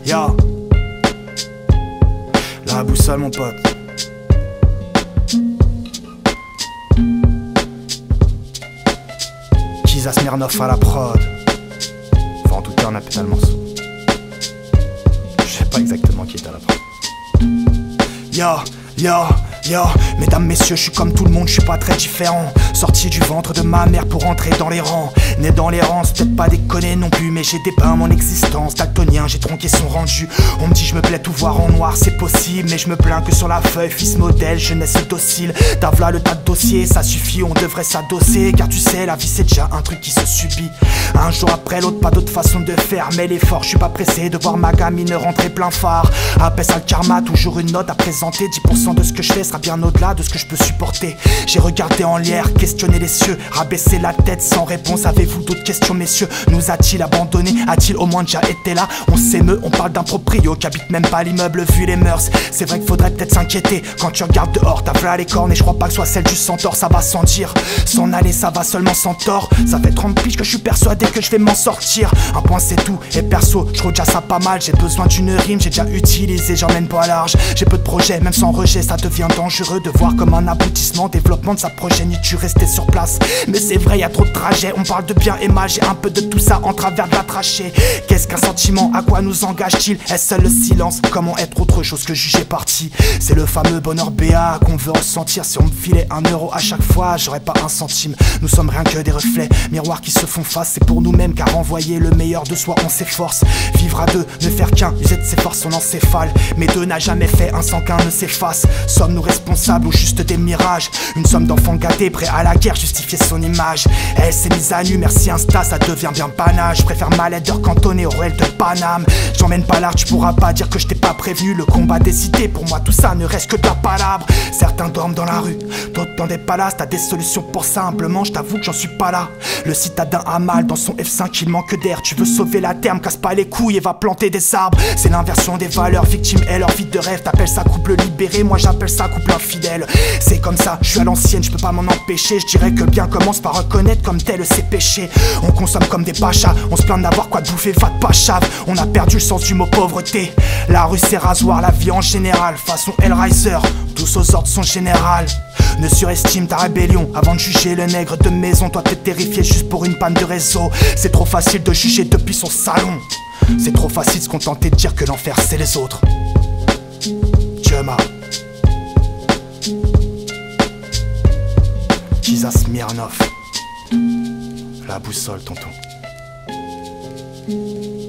Yo, la boussole mon pote. Kiza Smirnoff à la prod. Enfin en tout cas on a pété le morceau. Je sais pas exactement qui est à la prod. Yo, mesdames, messieurs, je suis comme tout le monde, je suis pas très différent. Sorti du ventre de ma mère pour entrer dans les rangs. Né dans les rangs, c'est peut-être pas déconner non plus, mais j'ai dépeint mon existence. Daltonien, j'ai tronqué son rendu. On me dit je me plais tout voir en noir, c'est possible, mais je me plains que sur la feuille, fils modèle, jeunesse docile. T'as v'là le tas de dossiers, ça suffit, on devrait s'adosser. Car tu sais, la vie c'est déjà un truc qui se subit. Un jour après l'autre, pas d'autre façon de faire, mais l'effort, je suis pas pressé de voir ma gamine rentrer plein phare. Appelle ça le karma, toujours une note à présenter. 10% de ce que je fais sera bien au-delà de ce que je peux supporter. J'ai regardé en l'air, questionné les cieux, rabaissé la tête sans réponse. Avez-vous d'autres questions, messieurs? Nous a-t-il abandonné? A-t-il au moins déjà été là? On s'émeut, on parle d'un proprio qui habite même pas l'immeuble vu les mœurs. C'est vrai qu'il faudrait peut-être s'inquiéter. Quand tu regardes dehors, t'as v'là les cornes et je crois pas que soit celle du centaure. Ça va sans dire, s'en aller ça va seulement sans tort. Ça fait 30 piges que je suis persuadé que je vais m'en sortir. Un point c'est tout, et perso, je trouve déjà ça pas mal. J'ai besoin d'une rime, j'ai déjà utilisé, j'emmène pas large. J'ai peu de projets, même sans rejet, ça devient dangereux de voir comme un aboutissement, développement de sa progéniture rester sur place. Mais c'est vrai, y a trop de trajets, on parle de bien et mal, j'ai un peu de tout ça en travers de la trachée. Qu'est-ce qu'un sentiment, à quoi nous engage-t-il? Est-ce seul le silence? Comment être autre chose que juger parti? C'est le fameux bonheur BA qu'on veut ressentir. Si on me filait 1 euro à chaque fois, j'aurais pas un centime. Nous sommes rien que des reflets, miroirs qui se font face. C'est pour nous-mêmes car envoyer le meilleur de soi on s'efforce. Vivre à deux, ne faire qu'un, user de ses forces, son encéphale. Mais deux n'a jamais fait un sans qu'un ne s'efface. Sommes-nous responsables ou juste des mirages? Une somme d'enfants gâtés, prêts à la guerre, justifier son image. Elle s'est mise à nu, merci Insta, ça devient bien banal. Je préfère ma laideur cantonnée au réel de Paname. J'emmène pas l'art, tu pourras pas dire que je t'ai pas prévenu. Le combat décidé, pour moi tout ça ne reste que de la palabre. Certains dorment dans la rue, d'autres dans des palaces. T'as des solutions pour simplement, je t'avoue que j'en suis pas là. Le citadin a mal dans son F5, il manque d'air. Tu veux sauver la terre, me casse pas les couilles et va planter des arbres. C'est l'inversion des valeurs, victimes et leur vie de rêve. T'appelles ça couple libéré, moi j'appelle ça couple infidèle. C'est comme ça, je suis à l'ancienne, je peux pas m'en empêcher. Je dirais que le bien commence par reconnaître comme tel ses péchés. On consomme comme des pachas, on se plaint d'avoir quoi de bouffer, va de pas chave. On a perdu le sens du mot pauvreté. La rue c'est rasoir, la vie en général, façon Hellraiser, tous aux ordres sont générales. Ne surestime ta rébellion avant de juger le nègre de maison. Toi t'es terrifié juste pour une panne de réseau. C'est trop facile de juger depuis son salon. C'est trop facile de se contenter de dire que l'enfer c'est les autres. Jema Kiza Smirnoff, la boussole tonton.